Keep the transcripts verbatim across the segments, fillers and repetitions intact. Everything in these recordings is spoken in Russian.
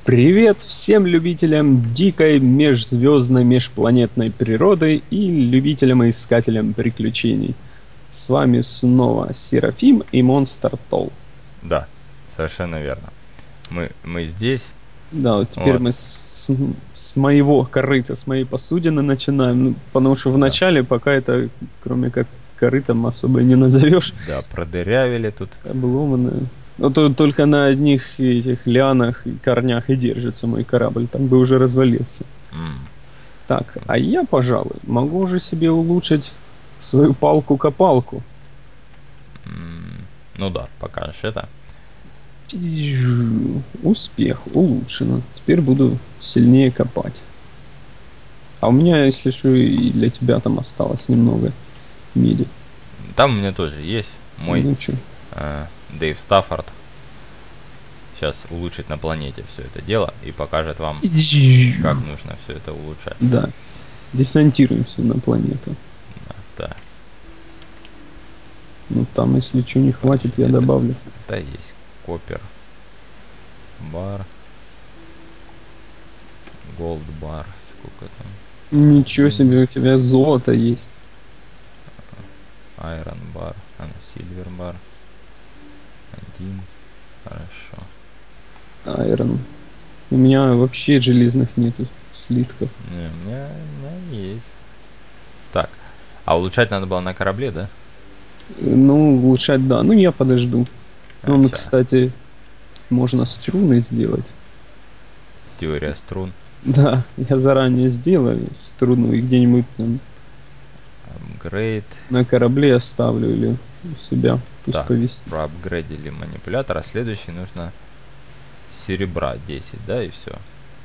Привет всем любителям дикой межзвездной межпланетной природы и любителям и искателям приключений. С вами снова Серафим и Монстр Толл. Да, совершенно верно. Мы, мы здесь. Да, вот теперь Вот. мы с, с- с моего корыта, с моей посудины начинаем. Ну, потому что в начале пока это, кроме как корытом, особо и не назовешь. Да, продырявили тут. Обломанное. Ну, то только на одних этих лианах и корнях и держится мой корабль. Там бы уже развалился. М, Так, а я, пожалуй, могу уже себе улучшить свою палку-копалку. м, Ну да, покажешь это. Успех, улучшено. Теперь буду сильнее копать. А у меня, если что, и для тебя там осталось немного меди. Там у меня тоже есть мой Ну чё, э, Дэйв Стаффорд. Сейчас улучшит на планете все это дело и покажет вам, как нужно все это улучшать. да, десантируемся на планету. Да, Ну там, если что не хватит, я Это- добавлю. да есть копер, бар, голд бар, сколько там, Ничего себе, у тебя золото есть. айрон бар, а ну сильвер бар, один, хорошо. Айрон. У меня вообще железных нету слитков. Не, у меня, у меня есть. Так, а улучшать надо было на корабле, да? Ну, улучшать, да. Ну, я подожду. Ну, А, ща. кстати, можно струны сделать. Теория струн. Да, я заранее сделаю струну и где-нибудь там Апгрейд. на корабле оставлю или у себя. Пусть Так, повисит. проапгрейдили манипулятор, а следующий нужно серебра десять, да, и все.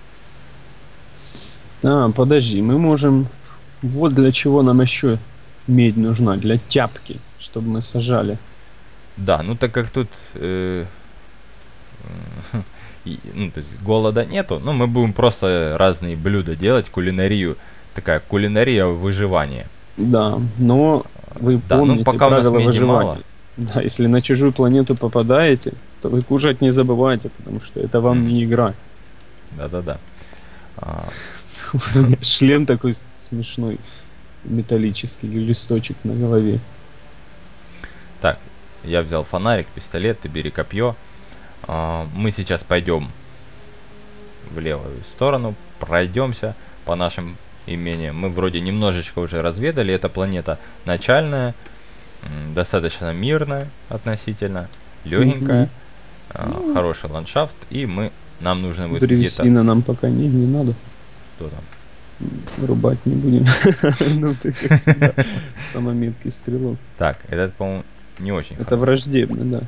А, подожди, мы можем... Вот для чего нам еще медь нужна. Для тяпки, чтобы мы сажали. Да, ну так как тут э, э, и, ну, то есть голода нету, ну мы будем просто разные блюда делать, кулинарию. Такая кулинария выживания. Да, но вы Да, ну помните пока у нас правила меди выживания. мало. Да, если на чужую планету попадаете, то вы кушать не забывайте, потому что это вам Мгм. не игра. Да-да-да. А, У меня шлем такой смешной, металлический, и листочек на голове. Так, я взял фонарик, пистолет, ты бери копье. А, мы сейчас пойдем в левую сторону, пройдемся по нашим имениям. Мы вроде немножечко уже разведали, эта планета начальная, м, достаточно мирная относительно, легенькая, Мгм. а, хороший ландшафт, и мы, нам нужно будет где-то... Древесина нам пока не, не надо. Что там? М, Рубать не будем. Ну, ты, как всегда, самый меткий стрелок. Так, этот, по-моему, не очень Это хороший. враждебно, да.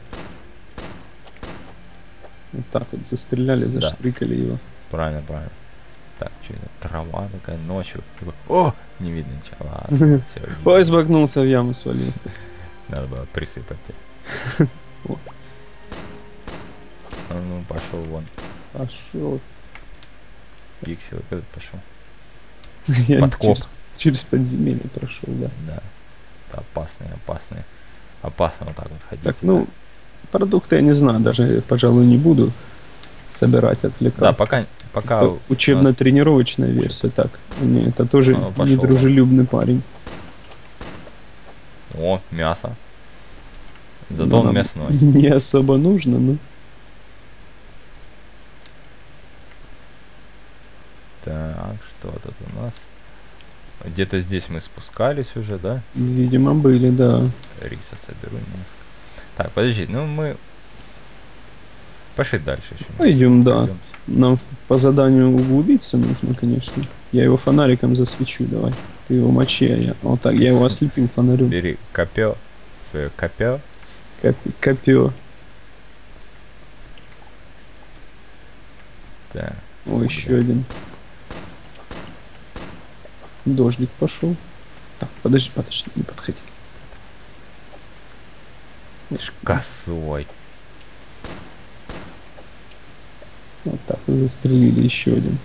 Вот так вот застреляли, Да. заштрикали его. Правильно, правильно. Так, что это? Трава такая ночью. Такой, о, не видно ничего. Ладно, всё, не Ой, видно. сбагнулся в яму, свалился. Надо было присыпать. тебя. О. А ну, пошел вон. Пошел. Пиксел, этот пошел. Я Подкоп. через, через подземелье прошел, да. Да. Это опасные, опасные. Опасно вот так вот ходить. Так, ну, продукты я не знаю, даже, пожалуй, не буду собирать, отвлекаться. Да, пока, пока Это у нас- учебно-тренировочная версия, так. Не, это тоже Ну, пошел, недружелюбный парень. О, мясо. Зато Но он нам мясной. Не особо нужно, но... Так, что тут у нас? Где-то здесь мы спускались уже, да? Видимо, были, да. Риса соберу немножко. Так, подожди, ну мы... Пошли дальше еще. Пойдем, да. Пройдёмся. Нам по заданию углубиться нужно, конечно. Я его фонариком засвечу, давай. Ты его мочи, а я... Вот так, я его ослепил фонарем. Бери копье, свое копье. Коп- Копье. Так, О, еще один. Дождик пошел. Так, подожди, подожди, не подходи. ты ж косой. Вот так, застрелили еще один.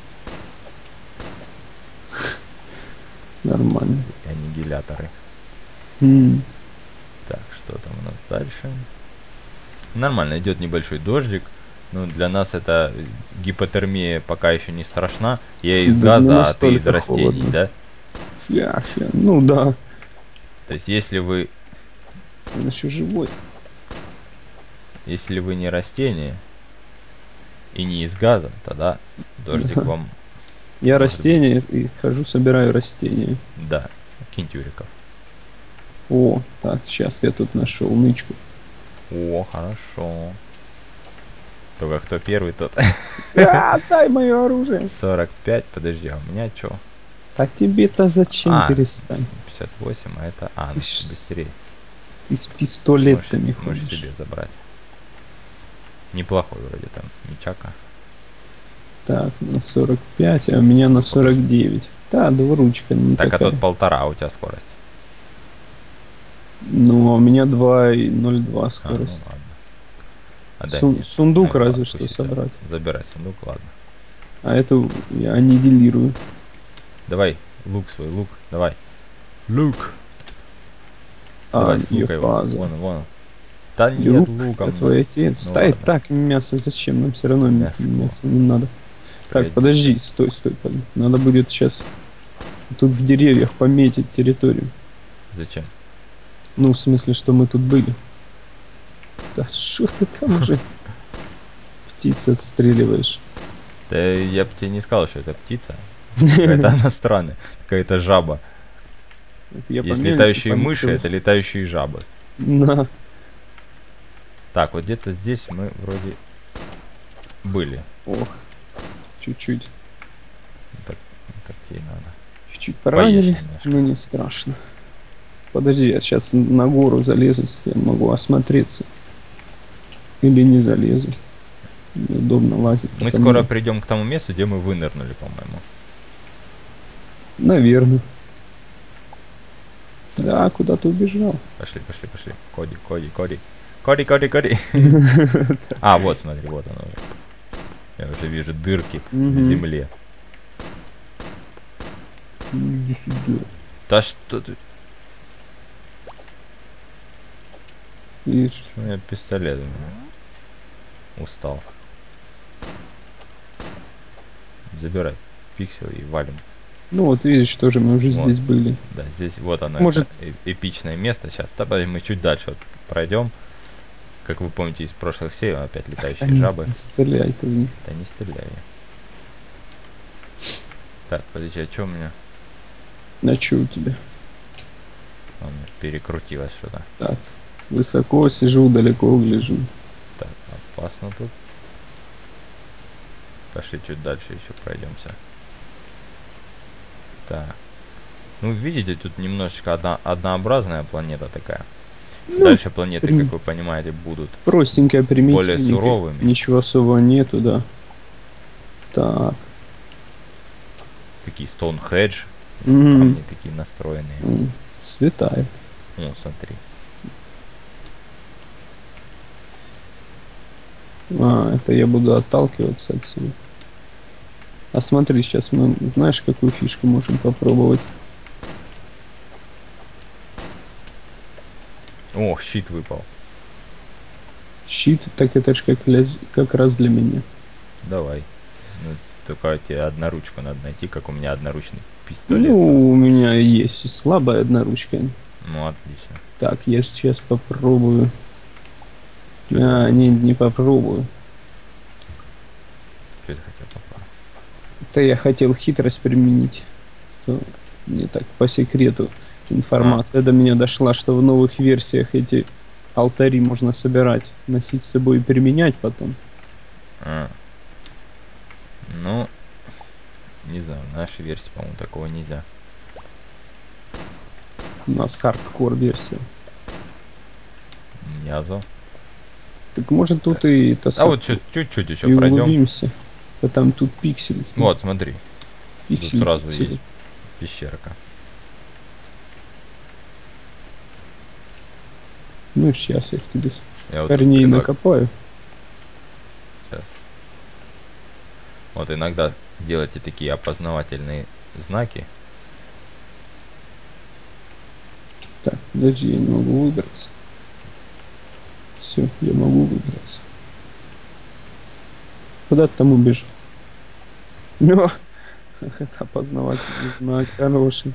Нормально. Аннигиляторы. М, Так, что там у нас дальше? Нормально, идет небольшой дождик. Ну, для нас это гипотермия пока еще не страшна. Я из Да, не газа, а ты из настолько растений, холодно. да? Я, я, ну да. То есть, если вы, Он еще живой. если вы не растение и не из газа, тогда дождик Да. вам, Я может растения и хожу, собираю растения. да, кинтюриков. О, так, сейчас я тут нашел нычку. О, хорошо. Только кто первый, тот. А, дай мое оружие. сорок пять, подожди, а у меня что? Так тебе-то зачем, А. перестань? пятьдесят восемь, а это... А, ну, Ты ж быстрее. Ты с пистолетами Можешь, можешь ходишь. себе забрать. Неплохой вроде там, мечака. Так, на сорок пять, а у меня на сорок девять. Да, двуручка не Так, такая. а тут полтора, а у тебя скорость. Ну, а у меня два и ноль два А, ну скорость. ладно. А дай Су- мне. сундук Ай, разве ладно, что пусть это. собрать. Забирай сундук, ладно. А эту я аннигилирую. Давай, лук свой, лук, давай. Лук. А, Давай, с лука его. ефаза. Вон, вон. Да нет, Лук, луком. это твой отец. Ну да и ладно. так, мясо зачем? Нам все равно Мясо. мясо, не надо. Так, Пройди. подожди, стой, стой, под- надо будет сейчас тут в деревьях пометить территорию. Зачем? Ну, в смысле, что мы тут были. Да что ты там уже птиц отстреливаешь? Да я бы тебе не сказал, что это птица. Какая-то она странная. Какая-то жаба. Это я Есть помню, летающие помню, мыши, что- это летающие жабы. На. Так, вот где-то здесь мы вроде были. Ох, чуть-чуть. Так, так тебе надо. Чуть-чуть Поешь поранили, немножко. но не страшно. Подожди, я сейчас на гору залезу, я могу осмотреться. Или не залезу. Неудобно лазить. Мы по скоро камням. придем к тому месту, где мы вынырнули, по-моему. Наверное. Да, куда ты убежал? Пошли, пошли, пошли. Коди, Коди, Коди. Коди, Коди, Коди. А, вот, смотри, вот оно уже. Я уже вижу дырки в Мгм. земле. Иди сюда. Да что ты? Видишь? У меня пистолет у меня. Устал. Забирай пиксел и валим. Ну вот видишь, тоже мы уже Вот. здесь были. Да, здесь вот оно, Может- это э- эпичное место. Сейчас, давай мы чуть дальше вот пройдем. Как вы помните из прошлых серий, опять летающие Они- жабы. Стреляй ты в них. Да не стреляй. Так, подожди, а что у меня? А что у тебя? Он перекрутилось что-то. Так, высоко сижу, далеко гляжу. Так, опасно тут. Пошли чуть дальше еще пройдемся. Так. Ну, видите, тут немножечко одна, однообразная планета такая. Ну, Дальше планеты, прям- как вы понимаете, будут. Простенькая примитивная. Более суровыми. Ничего особого нету, да. Так. Такие Стоунхедж. М, Камни такие настроенные. м, Светает. Ну, смотри. А, это я буду отталкиваться отсюда. А смотри, сейчас мы, знаешь, какую фишку можем попробовать? О, щит выпал. Щит, так это ж как, ля- как раз для меня. Давай. Ну, только тебе одноручку надо найти, как у меня одноручный пистолет. Ну, у меня есть слабая одноручка. Ну, отлично. Так, я сейчас попробую. А, не, не попробую. Что ты хотел попробовать? Это я хотел хитрость применить. То мне так по секрету информация до меня дошла, что в новых версиях эти алтари можно собирать, носить с собой и применять потом. А. Ну, не знаю, в нашей версии, по-моему, такого нельзя. У нас хардкор версия. Язо. Так может тут и это А сам- вот чуть- чуть-чуть еще и пройдем. углубимся. А там тут пиксель. Вот, смотри, пиксель, тут сразу пиксель. есть пещерка. Ну сейчас я их тебе Я вот тут корней предлагаю- накопаю. Сейчас. Вот иногда делайте такие опознавательные знаки. Так, подожди, я не могу выбраться. Все, я могу выбраться. Куда ты там убежал? Ну, это опознавательный знак, хороший.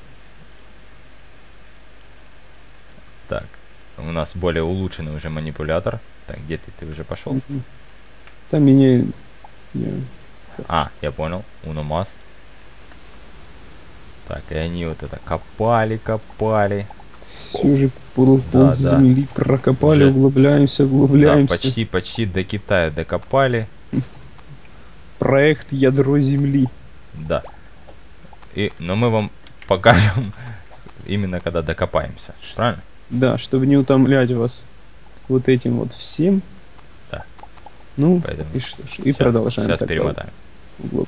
Так, у нас более улучшенный уже манипулятор. Так, где ты? Ты уже пошел? Мгм. Там меня... я- А, я понял. Уномас. Так, и они вот это копали, копали. Все уже пол, пол Да, да. земли прокопали, Уже- углубляемся, Да, углубляемся. почти, почти до Китая докопали. Проект ядро земли. Да. И, но мы вам покажем именно когда докопаемся. Правильно? Да, чтобы не утомлять вас вот этим вот всем. Да. Ну, Поэтому и что ж, и Щас- продолжаем. Сейчас тогда. перемотаем. Вот.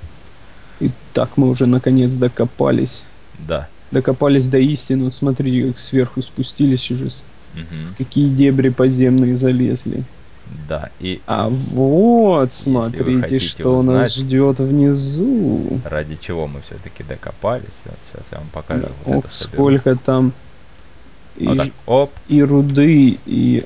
И так мы уже наконец докопались. Да. Докопались до истины. Вот смотрите, как сверху спустились уже. с- Мгм. Какие дебри подземные залезли. Да. И А вот, Если вы смотрите, хотите что нас узнать- ждет внизу. ради чего мы все-таки докопались. Вот сейчас я вам покажу. Да, Вот ох, это соберу. сколько там и, Вот так. ж- Оп. и руды, и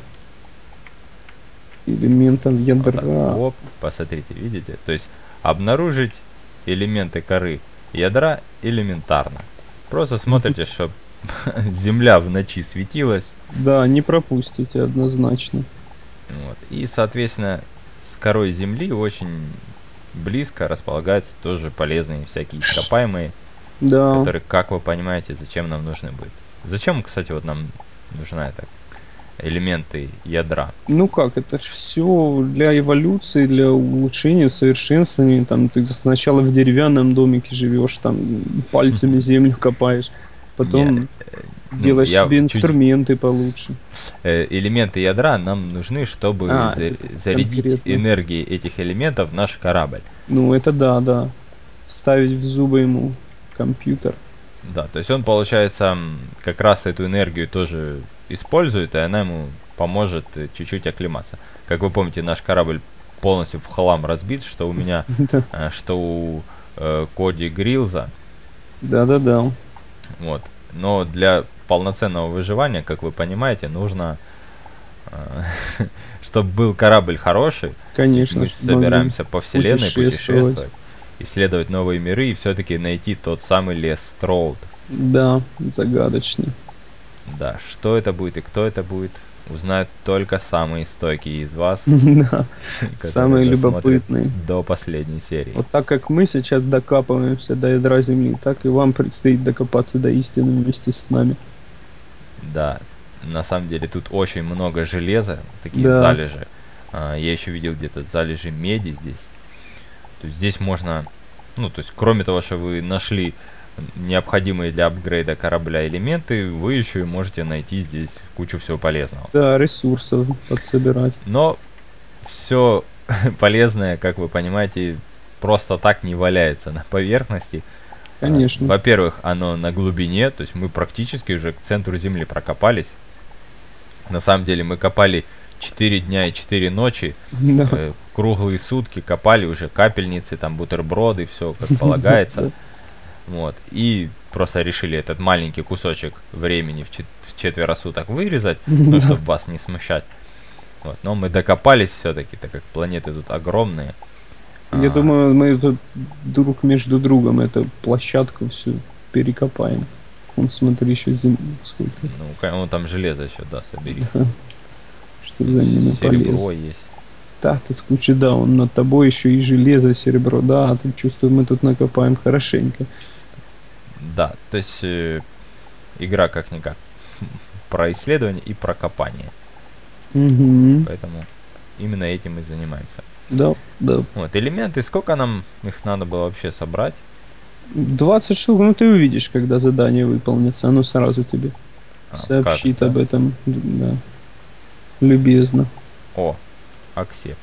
элементов Вот ядра. так. Оп. Посмотрите, видите? То есть обнаружить элементы коры ядра элементарно. Просто смотрите, чтобы земля в ночи светилась. Да, не пропустите однозначно. Вот. И, соответственно, с корой земли очень близко располагаются тоже полезные всякие ископаемые, Да. которые, как вы понимаете, зачем нам нужны будут. Зачем, кстати, вот нам нужна это элементы ядра? Ну как, это все для эволюции, для улучшения, совершенствования. Там ты сначала в деревянном домике живешь, там пальцами землю копаешь, потом Не, ну, делаешь я себе чуть- инструменты получше. Э, элементы ядра нам нужны, чтобы А, за- это зарядить конкретно. энергией этих элементов в наш корабль. Ну это да, да. Вставить в зубы ему компьютер. Да, то есть он, получается, м, как раз эту энергию тоже использует, и она ему поможет э, чуть-чуть оклематься. Как вы помните, наш корабль полностью в хлам разбит, что у меня, Да, э, что у э, Коди Грилза. да, да, да. Вот. Но для полноценного выживания, как вы понимаете, нужно, чтобы был корабль хороший. Конечно. Мы чтоб могли собираемся по вселенной путешествовать. путешествовать, исследовать новые миры и все-таки найти тот самый лес Строуд. Да, загадочно. Да, что это будет и кто это будет, узнают только самые стойкие из вас, Да, которые самые досмотрят любопытные. до последней серии. Вот так как мы сейчас докапываемся до ядра Земли, так и вам предстоит докопаться до истины вместе с нами. Да, на самом деле тут очень много железа, такие Да. залежи. А, я еще видел где-то залежи меди здесь. То есть здесь можно, ну то есть кроме того, что вы нашли необходимые для апгрейда корабля элементы, вы еще и можете найти здесь кучу всего полезного. Да, ресурсов подсобирать. Но все полезное, как вы понимаете, просто так не валяется на поверхности. А, Конечно. Во-первых, оно на глубине, то есть мы практически уже к центру Земли прокопались. На самом деле мы копали четыре дня и четыре ночи, Да. э, круглые сутки копали уже капельницы, там бутерброды, все как полагается. Вот. И просто решили этот маленький кусочек времени в, чет- в четверо суток вырезать, ну, чтобы вас не смущать. Вот. Но мы докопались все-таки, так как планеты тут огромные. Я А, думаю, мы тут друг между другом эту площадку всю перекопаем. Вон, смотри, еще земли сколько. Ну, ка- ну, там железо еще, да, собери. Что за ними Серебро полез. есть. Да, тут куча, да, он над тобой еще и железо, серебро. Да, тут чувствую, мы тут накопаем хорошенько. Да, то есть э, игра как-никак про исследование и про копание. Угу. Поэтому именно этим мы занимаемся. Да, да. Вот, элементы, сколько нам их надо было вообще собрать? двадцать штук, ну ты увидишь, когда задание выполнится, оно сразу тебе А, сообщит скажет, да? об этом, да, любезно. О, акцепт.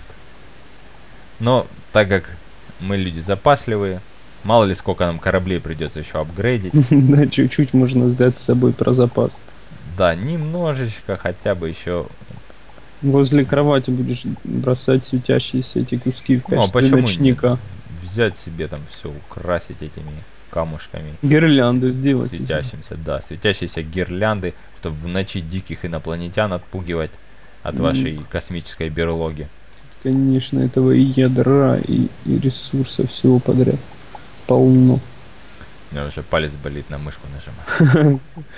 Но так как мы люди запасливые, мало ли сколько нам кораблей придется еще апгрейдить. Да, чуть-чуть можно взять с собой про запас. Да, немножечко хотя бы еще. Возле кровати будешь бросать светящиеся эти куски в Ну, а качестве почему не ночника. взять себе там все, украсить этими камушками Гирлянду сделать. из них. светящимся, да, светящиеся гирлянды, чтобы в ночи диких инопланетян отпугивать от вашей космической берлоги. конечно, этого и ядра, и, и ресурсов всего подряд полно. У меня уже палец болит на мышку нажимать.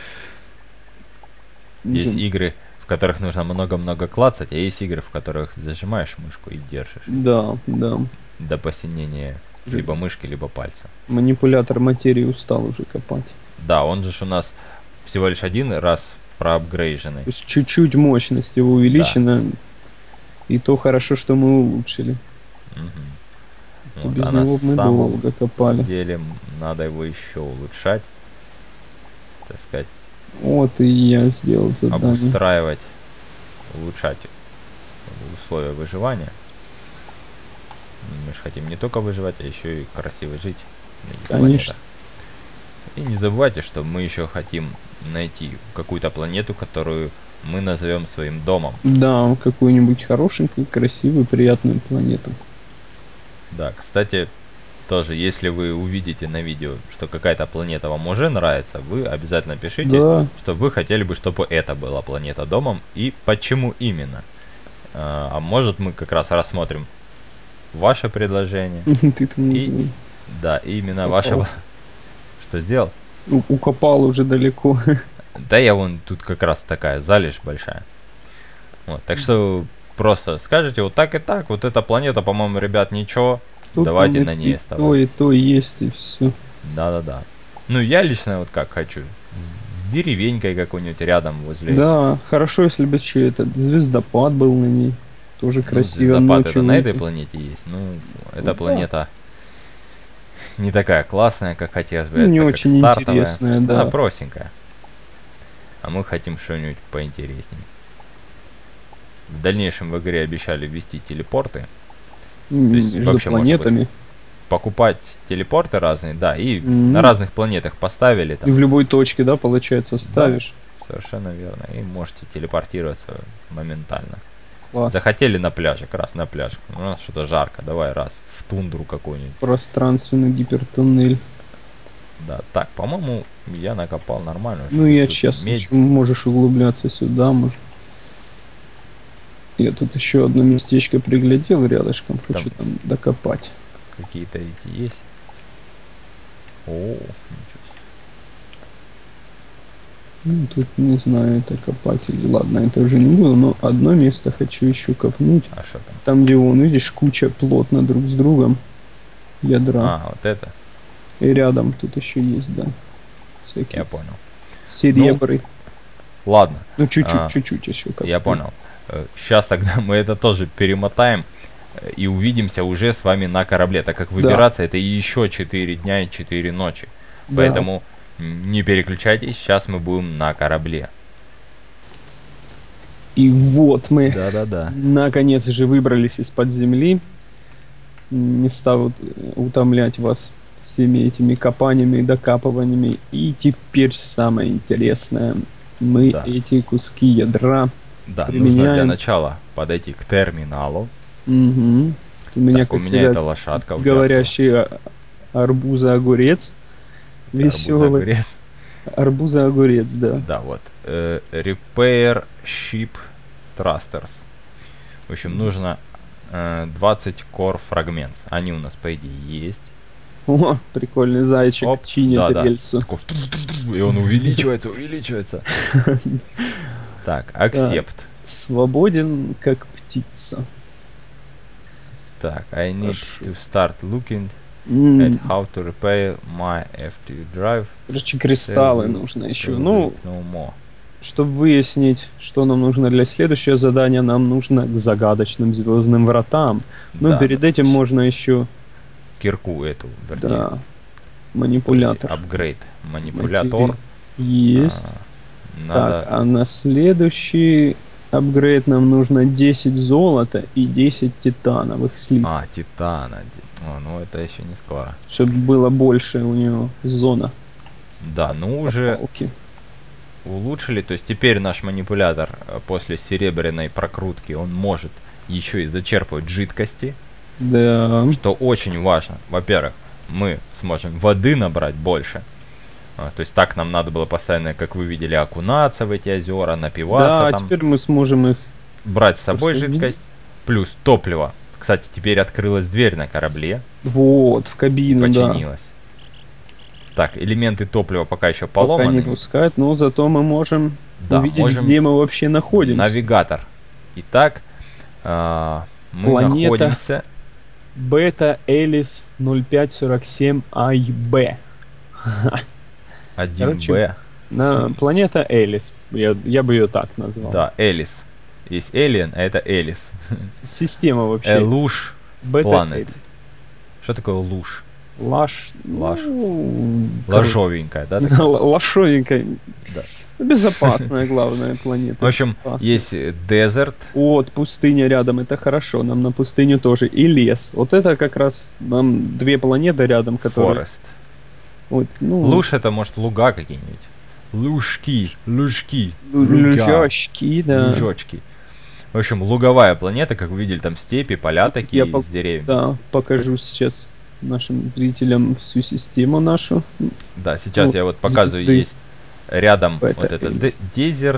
Есть игры, в которых нужно много-много клацать, а есть игры, в которых зажимаешь мышку и держишь. Да, да. До посинения либо мышки, либо пальца. Манипулятор материи устал уже копать. Да, он же ж у нас всего лишь один раз проапгрейженный. То есть чуть-чуть мощность его увеличена. Да. И то хорошо, что мы улучшили. Угу. Вот, без а него мы долго копали. На деле надо его еще улучшать. Так сказать. Вот и я сделал задание. Обустраивать, улучшать условия выживания. Мы же хотим не только выживать, а еще и красиво жить. Конечно. И не забывайте, что мы еще хотим найти какую-то планету, которую мы назовем своим домом. Да, какую-нибудь хорошенькую, красивую, приятную планету. Да, кстати, тоже, если вы увидите на видео, что какая-то планета вам уже нравится, вы обязательно пишите, да. что вы хотели бы, чтобы это была планета домом и почему именно. А, а может мы как раз рассмотрим ваше предложение. И, да, именно ваше... Что сделал? Укопал уже далеко. Да, я вон тут как раз такая залежь большая. Вот, так что просто скажите вот так и так, вот эта планета, по-моему, ребят, ничего. Тут давайте на ней оставаться. То и то есть, и все. Да-да-да. Ну, я лично вот как хочу. С деревенькой какой-нибудь рядом возле. Да, хорошо, если бы еще этот звездопад был на ней. Тоже ну, красиво. Звездопад это на этой планете есть. Ну, эта ну, планета да. не такая классная, как хотелось бы. Ну, не это очень интересная, да. Она простенькая. А мы хотим что-нибудь поинтереснее. В дальнейшем в игре обещали ввести телепорты. Mm, То есть вообще планетами. Покупать телепорты разные, да, и mm-hmm. на разных планетах поставили там. И в любой точке, да, получается, ставишь. Да, совершенно верно. И можете телепортироваться моментально. Класс. Захотели на пляже, как раз на пляж. У нас что-то жарко, давай раз в тундру какую-нибудь. Пространственный гипертуннель. Да, так, по-моему, я накопал нормально. Ну я сейчас медь... можешь углубляться сюда, может. Я тут еще одно местечко приглядел рядышком, хочу там, там докопать. Какие-то эти есть. О, ничего себе. Ну, тут не знаю, это копать или ладно, это уже не буду, но одно место хочу еще копнуть. А что там? Там, где вон, видишь, куча плотно друг с другом ядра. А, вот это. И рядом тут еще есть, да. Всякие. Я понял. Серебры. Ну, ладно. Ну чуть-чуть, а, чуть-чуть еще копнуть. Я понял. Сейчас тогда мы это тоже перемотаем и увидимся уже с вами на корабле, так как выбираться да. это еще четыре дня и четыре ночи. Да. Поэтому не переключайтесь, сейчас мы будем на корабле. И вот мы Да-да-да. наконец же выбрались из-под земли. Не стану утомлять вас всеми этими копаниями и докапываниями. И теперь самое интересное. Мы да. эти куски ядра Да, применяем. Нужно для начала подойти к терминалу. Угу. У меня, так, у меня это лошадка. Говорящий арбуза-огурец. Веселый. Арбуза-огурец, да. Да, вот. Uh, repair Ship Thrusters. В общем, нужно uh, двадцать core fragments. Они у нас, по идее, есть. О, прикольный зайчик. Оп, чинит да, рельсу. Да. И он увеличивается, увеличивается. Так, accept. Свободен, как птица. Так, I need to start looking at how to repair my эф ти drive. Короче, кристаллы нужно еще. Ну, чтобы выяснить, что нам нужно для следующего задания, нам нужно к загадочным звездным вратам. Но да, перед этим можно еще кирку эту, вернее. Да. Манипулятор. Апгрейд. Манипулятор. Есть. А, надо... Так, а на следующий апгрейд нам нужно десять золота и десять титановых слитков. А, титана. О, ну это еще не скоро. Чтобы было больше у него зона. Да, ну уже Попалки. улучшили. То есть теперь наш манипулятор после серебряной прокрутки, он может еще и зачерпывать жидкости. Да. Что очень важно. Во-первых, мы сможем воды набрать больше. А, то есть так нам надо было постоянно, как вы видели, окунаться в эти озера, напиваться. Да, там, теперь мы сможем их брать с собой жидкость. Плюс топливо. Кстати, теперь открылась дверь на корабле. Вот, в кабину, Починилась. Да. Так, элементы топлива пока еще поломаны. Пока не пускают, но зато мы можем да, увидеть, можем... где мы вообще находимся. Навигатор. Итак, э, мы Планета находимся... Бета Элис ноль пять сорок семь ай би. один бэ. На планета Элис. Я, я бы ее так назвал. Да, Элис. Есть Alien, а это Элис. Система вообще. Элуш Planet. Что такое луж? Лаш. Лаш. Ну, Ложовенькая, да? Лошовенькая. Да. Безопасная, главная планета. В общем, есть дезерт. Вот, пустыня рядом, это хорошо. Нам на пустыню тоже. И лес. Вот это как раз нам две планеты рядом, которые... Форест. Вот, ну... Луж это, может, луга какие-нибудь. Лужки, лужки. Лужочки, да. Лужочки. В общем, луговая планета, как вы видели, там степи, поля такие Я по... с деревьями. Да, покажу сейчас нашим зрителям всю систему нашу. Да, сейчас ну, я вот показываю, звезды. есть рядом Это вот этот Элис. дезерт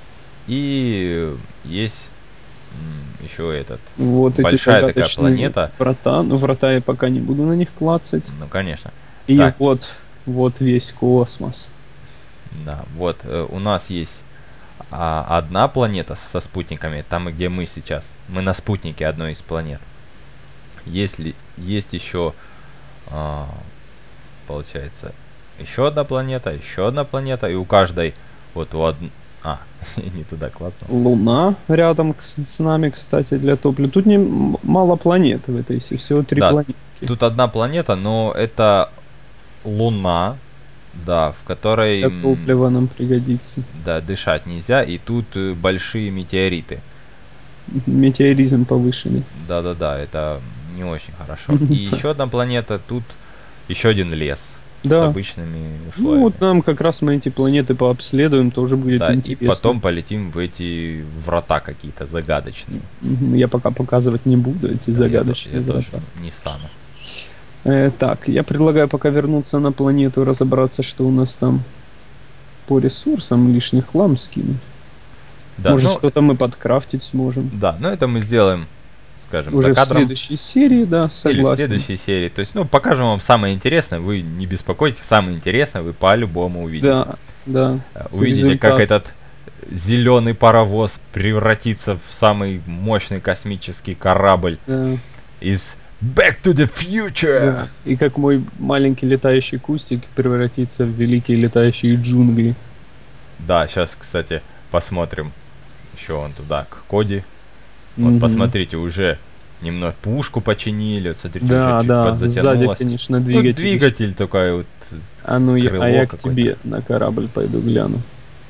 и есть еще этот. Вот большая эти такая планета. Врата, ну врата я пока не буду на них клацать. Ну, конечно. И так. вот, вот весь космос. Да, вот э, у нас есть а, одна планета со спутниками, там где мы сейчас. Мы на спутнике одной из планет. Если есть еще, а, получается, еще одна планета, еще одна планета, и у каждой вот у одной... А, не туда клацнул. Луна рядом с, с нами, кстати, для топлива. Тут не мало планет в этой, всего три да, планеты. Тут одна планета, но это Луна, да, в которой... Для топлива нам пригодится. Да, дышать нельзя, и тут э, большие метеориты. Метеоризм повышенный. Да-да-да, это не очень хорошо. И еще одна планета, тут еще один лес. Да. С обычными условиями. Ну вот нам как раз мы эти планеты пообследуем, тоже будет да, интересно. И потом полетим в эти врата какие-то загадочные. Я пока показывать не буду эти да, загадочные я, я врата. тоже не стану. Э, так, я предлагаю пока вернуться на планету, разобраться, что у нас там по ресурсам, лишний хлам скинуть. Да, Может, ну, что-то мы подкрафтить сможем. Да, но это мы сделаем, скажем, уже за кадром. в следующей серии, да, согласен. Или в следующей серии. То есть, ну, покажем вам самое интересное, вы не беспокойтесь, самое интересное вы по-любому увидите. Да, да. Увидите, результат. как этот зеленый паровоз превратится в самый мощный космический корабль Да. из Back to the Future. Да. И как мой маленький летающий кустик превратится в великие летающие джунгли. Да, сейчас, кстати, посмотрим еще вон туда, к Коди. Вот, Мгм. посмотрите, уже немного пушку починили. Вот, смотрите, Да, уже да, чуть сзади, подзатянулось. конечно, Ну, двигатель. двигатель такой вот. А ну, я, крыло а я к какое-то. тебе на корабль пойду гляну.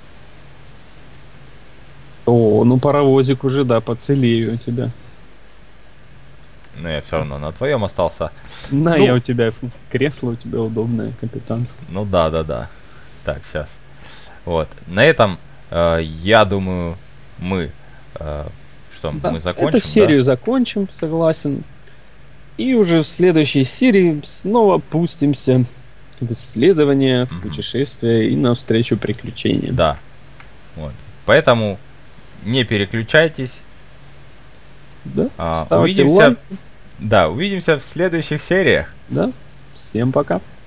О, ну паровозик уже, да, поцелею у тебя. Но я все равно на твоем остался. На, Ну. я у тебя, кресло у тебя удобное, капитанское. Ну да, да, да. Так, сейчас. Вот. На этом, э, я думаю, мы, э, что, Да, мы закончим. эту серию закончим, согласен. И уже в следующей серии снова пустимся в исследование, в Мгм. путешествие и навстречу приключениям. Да. Вот. Поэтому не переключайтесь. Да? А, Ставьте увидимся. лайк. Да, увидимся в следующих сериях. Да? Всем пока.